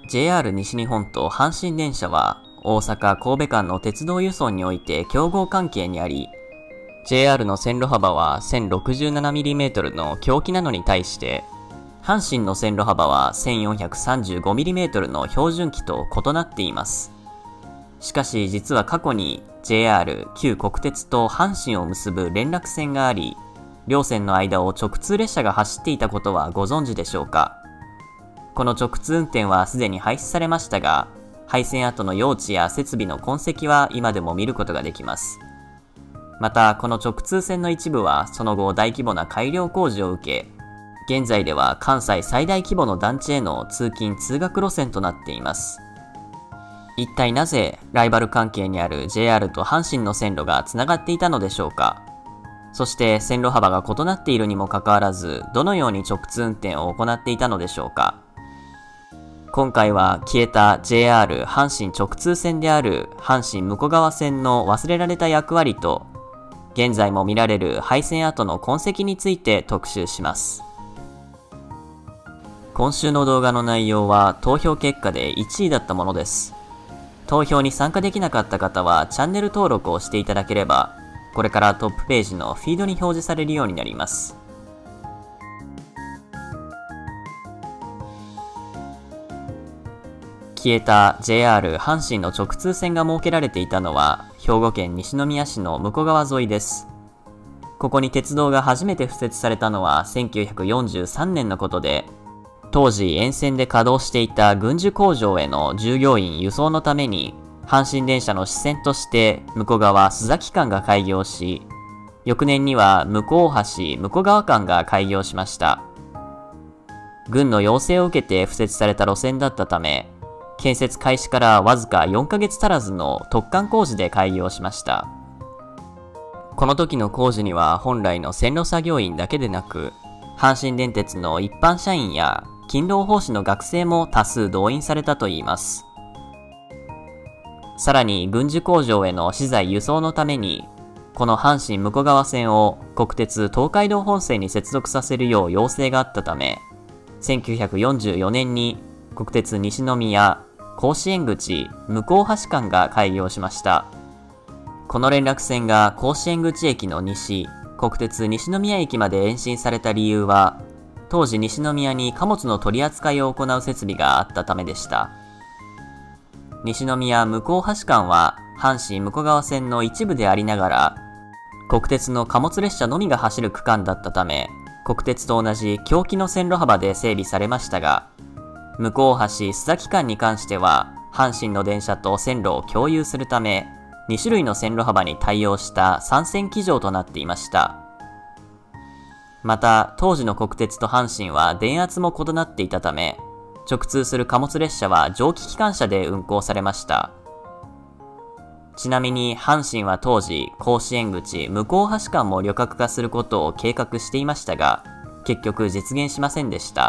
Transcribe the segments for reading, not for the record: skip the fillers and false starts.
JR 西日本と阪神電車は大阪・神戸間の鉄道輸送において競合関係にあり、JR の線路幅は 1067mm の狭軌なのに対して、阪神の線路幅は 1435mm の標準機と異なっています。しかし実は過去に JR 旧国鉄と阪神を結ぶ連絡線があり、両線の間を直通列車が走っていたことはご存知でしょうか。この直通運転はすでに廃止されましたが、廃線後の用地や設備の痕跡は今でも見ることができます。また、この直通線の一部はその後大規模な改良工事を受け、現在では関西最大規模の団地への通勤通学路線となっています。一体なぜライバル関係にある JR と阪神の線路がつながっていたのでしょうか。そして線路幅が異なっているにもかかわらず、どのように直通運転を行っていたのでしょうか。今回は消えた JR 阪神直通線である阪神武庫川線の忘れられた役割と、現在も見られる廃線跡の痕跡について特集します。今週の動画の内容は投票結果で1位だったものです。投票に参加できなかった方はチャンネル登録をしていただければ、これからトップページのフィードに表示されるようになります。消えた JR 阪神の直通線が設けられていたのは兵庫県西宮市の武庫川沿いです。ここに鉄道が初めて敷設されたのは1943年のことで、当時沿線で稼働していた軍需工場への従業員輸送のために阪神電車の支線として武庫川須崎間が開業し、翌年には武庫大橋武庫川間が開業しました。軍の要請を受けて敷設された路線だったため、建設開始からわずか4ヶ月足らずの突貫工事で開業しました。この時の工事には本来の線路作業員だけでなく、阪神電鉄の一般社員や勤労奉仕の学生も多数動員されたといいます。さらに軍需工場への資材輸送のために、この阪神武庫川線を国鉄東海道本線に接続させるよう要請があったため、1944年に国鉄西宮甲子園口向大橋間が開業しました。この連絡線が甲子園口駅の西、国鉄西宮駅まで延伸された理由は、当時西宮に貨物の取り扱いを行う設備があったためでした。西宮向大橋間は阪神武庫川線の一部でありながら、国鉄の貨物列車のみが走る区間だったため、国鉄と同じ狭軌の線路幅で整備されましたが、向大橋須崎間に関しては、阪神の電車と線路を共有するため、2種類の線路幅に対応した3線基乗となっていました。また、当時の国鉄と阪神は電圧も異なっていたため、直通する貨物列車は蒸気機関車で運行されました。ちなみに、阪神は当時、甲子園口向大橋間も旅客化することを計画していましたが、結局実現しませんでした。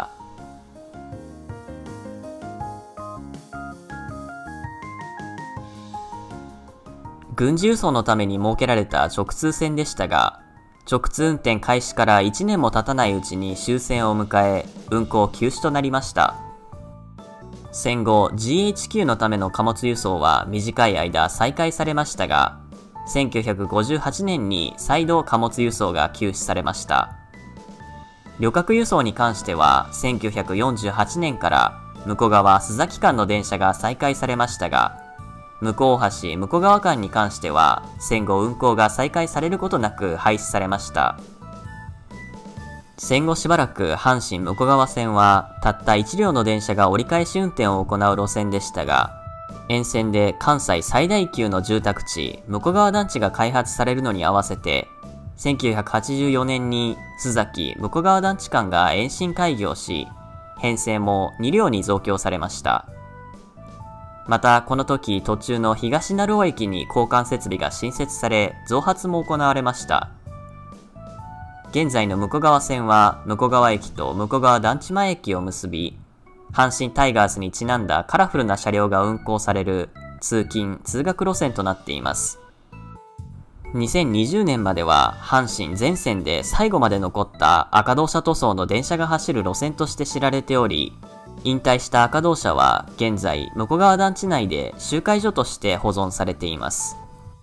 軍事輸送のために設けられた直通線でしたが、直通運転開始から1年も経たないうちに終戦を迎え、運行休止となりました。戦後、GHQ のための貨物輸送は短い間再開されましたが、1958年に再度貨物輸送が休止されました。旅客輸送に関しては、1948年から武庫川須崎間の電車が再開されましたが、向大橋武庫川間に関しては戦後運行が再開されることなく廃止されました。戦後しばらく阪神武庫川線はたった1両の電車が折り返し運転を行う路線でしたが、沿線で関西最大級の住宅地武庫川団地が開発されるのに合わせて、1984年に須崎武庫川団地間が延伸開業し、編成も2両に増強されました。また、この時途中の東鳴尾駅に交換設備が新設され、増発も行われました。現在の武庫川線は、武庫川駅と武庫川団地前駅を結び、阪神タイガースにちなんだカラフルな車両が運行される通勤・通学路線となっています。2020年までは、阪神全線で最後まで残った赤同車塗装の電車が走る路線として知られており、 引退した赤銅車は現在向川団地内で集会所として保存されています。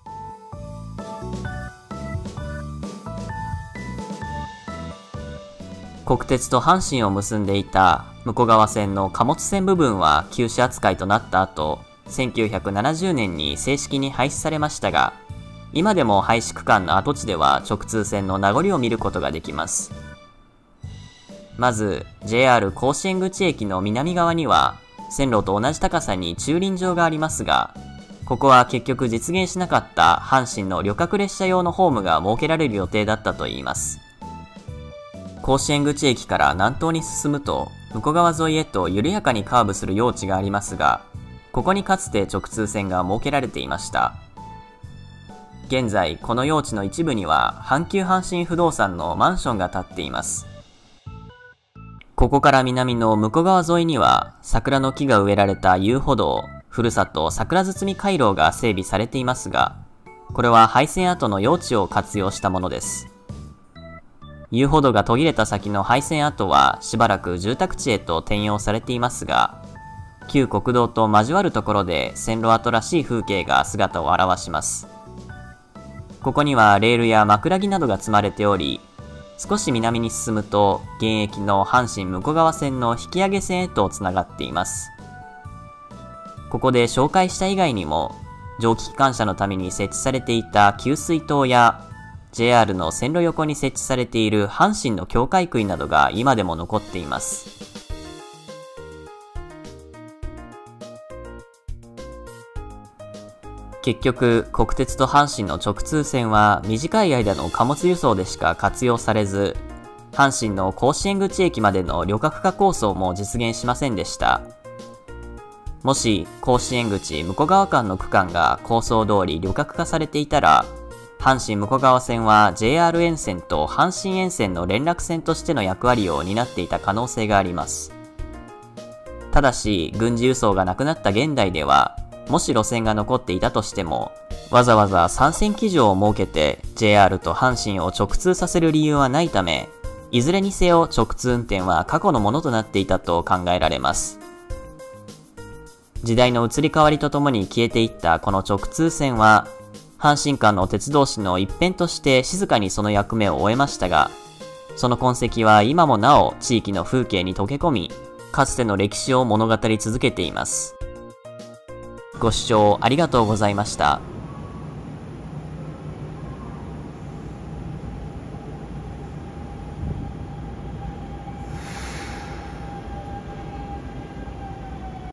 国鉄と阪神を結んでいた向川線の貨物線部分は休止扱いとなった後、1970年に正式に廃止されましたが、今でも廃止区間の跡地では直通線の名残を見ることができます。まず JR 甲子園口駅の南側には線路と同じ高さに駐輪場がありますが、ここは結局実現しなかった阪神の旅客列車用のホームが設けられる予定だったといいます。甲子園口駅から南東に進むと向川沿いへと緩やかにカーブする用地がありますが、ここにかつて直通線が設けられていました。現在この用地の一部には阪急阪神不動産のマンションが建っています。ここから南の向川沿いには桜の木が植えられた遊歩道、ふるさと桜堤回廊が整備されていますが、これは廃線跡の用地を活用したものです。遊歩道が途切れた先の廃線跡はしばらく住宅地へと転用されていますが、旧国道と交わるところで線路跡らしい風景が姿を現します。ここにはレールや枕木などが積まれており、少し南に進むと現役の阪神向川線の引き上げ線へとつながっています。ここで紹介した以外にも、蒸気機関車のために設置されていた給水塔や、JR の線路横に設置されている阪神の境界杭などが今でも残っています。結局、国鉄と阪神の直通線は短い間の貨物輸送でしか活用されず、阪神の甲子園口駅までの旅客化構想も実現しませんでした。もし甲子園口向川間の区間が構想通り旅客化されていたら、阪神向川線は JR 沿線と阪神沿線の連絡線としての役割を担っていた可能性があります。ただし、軍事輸送がなくなった現代では、もし路線が残っていたとしても、わざわざ参線基準を設けて JR と阪神を直通させる理由はないため、いずれにせよ直通運転は過去のものとなっていたと考えられます。時代の移り変わりとともに消えていったこの直通線は、阪神間の鉄道史の一辺として静かにその役目を終えましたが、その痕跡は今もなお地域の風景に溶け込み、かつての歴史を物語り続けています。ご視聴ありがとうございました。